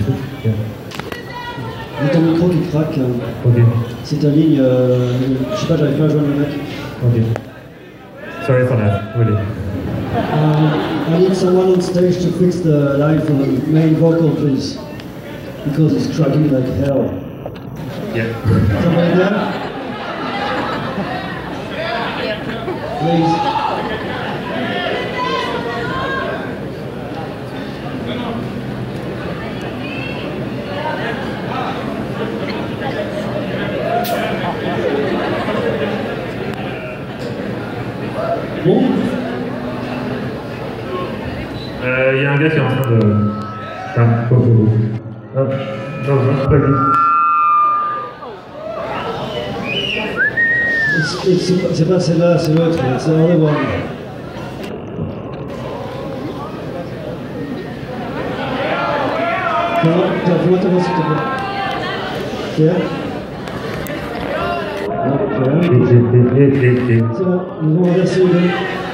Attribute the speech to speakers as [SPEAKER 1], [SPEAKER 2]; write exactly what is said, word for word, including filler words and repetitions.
[SPEAKER 1] truc. Yeah.
[SPEAKER 2] Et ton micro qui craque.
[SPEAKER 1] Ok.
[SPEAKER 2] C'est ta ligne. Euh, je sais pas, j'arrive pas à joindre le mec.
[SPEAKER 1] Ok. Sorry for that, really.
[SPEAKER 2] Um, I need someone on stage to fix the line for the main vocal, please. Because it's cracking like hell.
[SPEAKER 1] Yeah.
[SPEAKER 2] Somebody there? Please. Bon.
[SPEAKER 1] Il euh, y a un gars qui est en train de... Ah, oh, oh, oh. Ah, non, non, pas vite.
[SPEAKER 2] C'est pas celle-là, c'est l'autre, c'est la one. Fais-moi ta voix, s'il te plaît. Pierre.
[SPEAKER 1] C'est bon,
[SPEAKER 2] nous allons inverser les deux.